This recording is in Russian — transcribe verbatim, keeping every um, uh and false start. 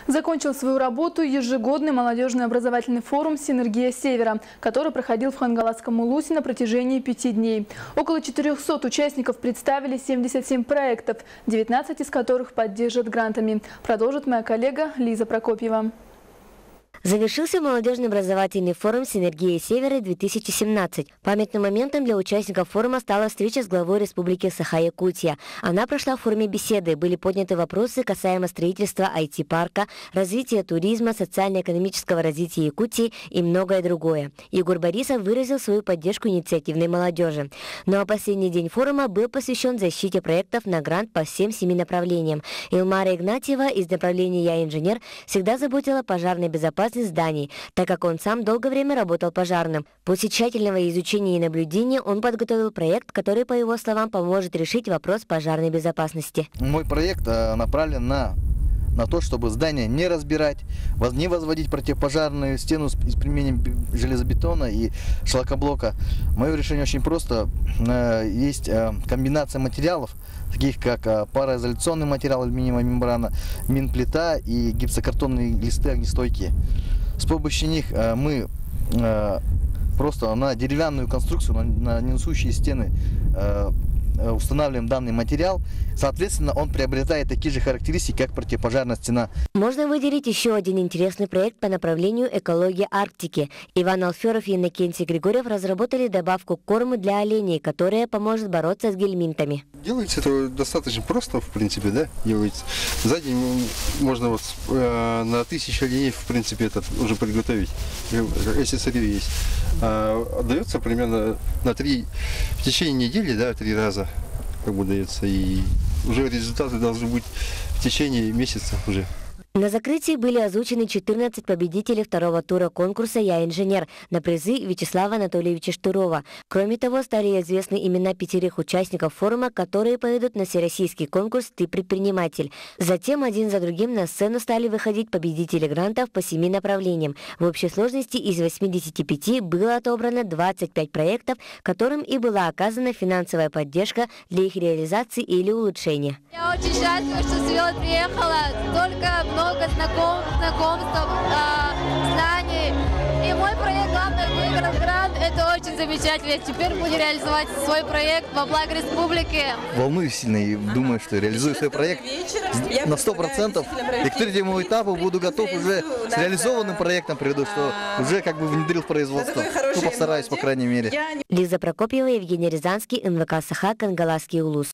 Закончил свою работу ежегодный молодежный образовательный форум «Синергия Севера», который проходил в Хангаласском Улусе на протяжении пяти дней. Около четырёхсот участников представили семьдесят семь проектов, девятнадцать из которых поддержат грантами. Продолжит моя коллега Лиза Прокопьева. Завершился молодежный образовательный форум «Синергия Севера-две тысячи семнадцать». Памятным моментом для участников форума стала встреча с главой Республики Саха-Якутия. Она прошла в форме беседы. Были подняты вопросы касаемо строительства ай ти-парка, развития туризма, социально-экономического развития Якутии и многое другое. Егор Борисов выразил свою поддержку инициативной молодежи. Ну а последний день форума был посвящен защите проектов на грант по всем семи направлениям. Илмара Игнатьева из направления «Я инженер» всегда заботила о пожарной безопасности зданий, так как он сам долгое время работал пожарным. После тщательного изучения и наблюдения он подготовил проект, который, по его словам, поможет решить вопрос пожарной безопасности. Мой проект направлен на, на то, чтобы здание не разбирать, не возводить противопожарную стену с применением железобетона и шлакоблока. Мое решение очень просто. Есть комбинация материалов, таких как пароизоляционный материал, алюминиевая мембрана, минплита и гипсокартонные листы огнестойкие. С помощью них мы просто на деревянную конструкцию, на несущие стены устанавливаем данный материал. Соответственно, он приобретает такие же характеристики, как противопожарная стена. Можно выделить еще один интересный проект по направлению экологии Арктики. Иван Алферов и Иннокентий Григорьев разработали добавку корма для оленей, которая поможет бороться с гельминтами. Делается это достаточно просто, в принципе, да, делается. За день можно вот э, на тысячу оленей, в принципе, это уже приготовить, если сырье есть. А, дается примерно на три, в течение недели, да, три раза, как бы дается, и уже результаты должны быть в течение месяца уже. На закрытии были озвучены четырнадцать победителей второго тура конкурса «Я инженер» на призы Вячеслава Анатольевича Штырова. Кроме того, стали известны имена пятерых участников форума, которые поведут на всероссийский конкурс «Ты предприниматель». Затем один за другим на сцену стали выходить победители грантов по семи направлениям. В общей сложности из восьмидесяти пяти было отобрано двадцать пять проектов, которым и была оказана финансовая поддержка для их реализации или улучшения. Я очень счастлива, что сегодня приехала. Только много знаком, знакомств, э, знаний. И мой проект «Главный выиграл грант». Это очень замечательно. Я теперь буду реализовать свой проект во благо республики. Волнуюсь сильно и думаю, что реализую свой проект на сто процентов. И к третьему этапу буду готов уже с реализованным проектом, приведу, что уже как бы внедрил в производство. Ну, постараюсь, по крайней мере. Лиза Прокопьева, Евгений Рязанский, эн вэ ка Саха, Хангаласский Улус.